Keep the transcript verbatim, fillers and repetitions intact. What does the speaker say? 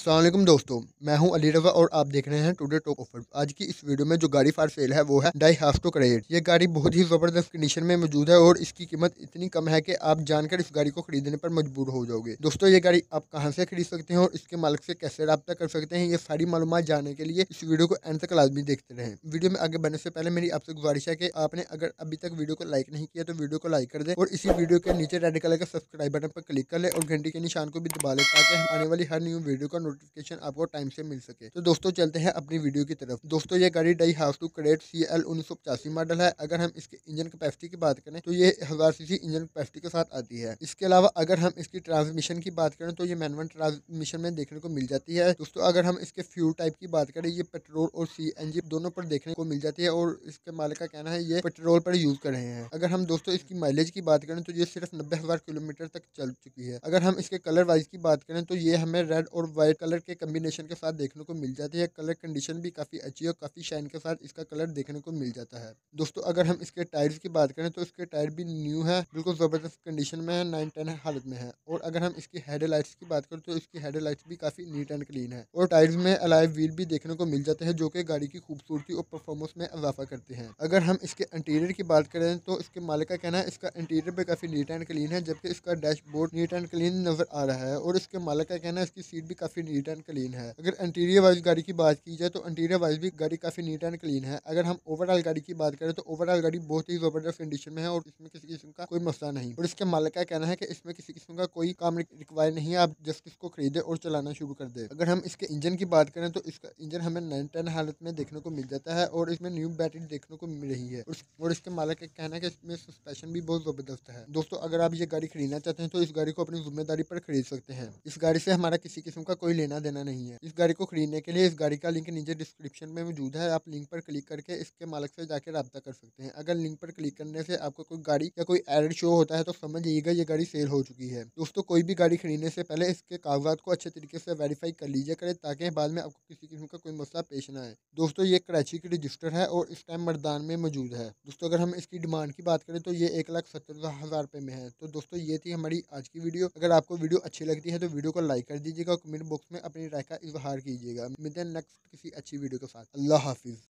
अस्सलाम वालेकुम दोस्तों, मैं हूं अली रज़ा और आप देख रहे हैं टुडे टॉप ऑफर। आज की इस वीडियो में जो गाड़ी फॉर सेल है वो है डाई हास्टो क्रेट। ये गाड़ी बहुत ही ज़बरदस्त कंडीशन में मौजूद है और इसकी कीमत इतनी कम है कि आप जानकर इस गाड़ी को खरीदने पर मजबूर हो जाओगे। दोस्तों, ये गाड़ी आप कहां से खरीद सकते हैं और इसके मालिक से कैसे रब्ता कर सकते हैं, ये सारी मालूमात जानने के लिए इस वीडियो को एंड तक लाजमी देखते रहें। वीडियो में आगे बढ़ने से पहले मेरी आपसे गुजारिश है कि आपने अगर अभी तक वीडियो को लाइक नहीं किया तो वीडियो को लाइक कर दें और इसी वीडियो के नीचे रेड कलर का सब्सक्राइब बटन पर क्लिक कर ले और घंटी के निशान को भी दबा लें ताकि हम आने वाली हर न्यू वीडियो का नोटिफिकेशन आपको टाइम से मिल सके। तो दोस्तों चलते हैं अपनी वीडियो की तरफ। दोस्तों, ये गाड़ी डाई हास्टो क्रेट सी एल उन्नीस सौ पचासी मॉडल है। अगर हम इसके इंजन कैपेसिटी की बात करें तो ये हजार सीसी इंजन कैपेसिटी के साथ आती है। इसके अलावा अगर हम इसकी ट्रांसमिशन की बात करें तो ये मैनुअल ट्रांसमिशन में देखने को मिल जाती है। दोस्तों, अगर हम इसके फ्यूल टाइप की बात करें, ये पेट्रोल और सी एन जी दोनों पर देखने को मिल जाती है और इसके मालिक का कहना है ये पेट्रोल पर यूज कर रहे हैं। अगर हम दोस्तों इसकी माइलेज की बात करें तो ये सिर्फ नब्बे हजार किलोमीटर तक चल चुकी है। अगर हम इसके कलर वाइज की बात करें तो ये हमें रेड और व्हाइट कलर के कम्बिनेशन के साथ देखने को मिल जाती है। कलर कंडीशन भी काफी अच्छी है और काफी शाइन के साथ इसका कलर देखने को मिल जाता है। दोस्तों, अगर हम इसके टायर्स की बात करें तो इसके टायर भी न्यू है, बिल्कुल जबरदस्त कंडीशन में है, नाइन टेन हालत में है। और अगर हम इसकी हेडलाइट्स की बात करें तो इसकी हेडलाइट्स भी काफी नीट एंड क्लीन है और टायर्स में अलाय व्हील भी देखने को मिल जाते हैं जो कि गाड़ी की खूबसूरती और परफॉर्मेंस में इजाफा करते हैं। अगर हम इसके इंटीरियर की बात करें तो इसके मालिक का कहना है इसका इंटीरियर भी काफी नीट एंड क्लीन है, जबकि इसका डैशबोर्ड नीट एंड क्लीन नजर आ रहा है और इसके मालिक का कहना है इसकी सीट भी काफी नीट एंड क्लीन है। अगर इंटीरियर वाइज गाड़ी की बात की जाए तो इंटीरियर वाइज भी गाड़ी काफी नीट एंड क्लीन है। अगर हम ओवरऑल गाड़ी की बात करें तो ओवरऑल गाड़ी बहुत ही जबरदस्त कंडीशन में है और इसमें किसी किस्म का कोई मसला नहीं। और इसके मालिक का कहना है कि इसमें किसी किस्म का कोई काम रिक्वायर नहीं है, आप जस्ट इसको खरीदे और चलाना शुरू कर दे। अगर हम इसके इंजन की बात करें तो इसका इंजन हमें नाइन टेन हालत में देखने को मिल जाता है और इसमें न्यू बैटरी देखने को मिल रही है और इसके मालिक का कहना है कि इसमें सस्पेंशन भी बहुत जबरदस्त है। दोस्तों, अगर आप ये गाड़ी खरीदना चाहते हैं तो इस गाड़ी को अपनी जिम्मेदारी पर खरीद सकते हैं। इस गाड़ी से हमारा किसी किस्म का कोई लेना देना नहीं है। इस गाड़ी को खरीदने के लिए इस गाड़ी का लिंक नीचे डिस्क्रिप्शन में मौजूद है, आप लिंक पर क्लिक करके इसके मालिक से जाकर रब्ता कर सकते हैं। अगर लिंक पर क्लिक करने से आपको कोई गाड़ी या कोई एड शो होता है तो समझ जाइएगा ये गाड़ी सेल हो चुकी है। दोस्तों, कोई भी गाड़ी खरीदने से पहले इसके कागजात को अच्छे तरीके से वेरीफाई कर लीजिए करें ताकि बाद में आपको किसी किस्म का कोई मसला पेश ना आए। दोस्तों, ये कराची की रजिस्टर है और इस टाइम मर्दान में मौजूद है। दोस्तों, अगर हम इसकी डिमांड की बात करें तो ये एक लाख सत्तर हजार रुपए में है। तो दोस्तों, ये थी हमारी आज की वीडियो। अगर आपको वीडियो अच्छी लगती है तो वीडियो को लाइक कर दीजिएगा और कमेंट बॉक्स में अपनी राय का इजहार कीजिएगा। मिलते हैं नेक्स्ट किसी अच्छी वीडियो के साथ। अल्लाह हाफिज।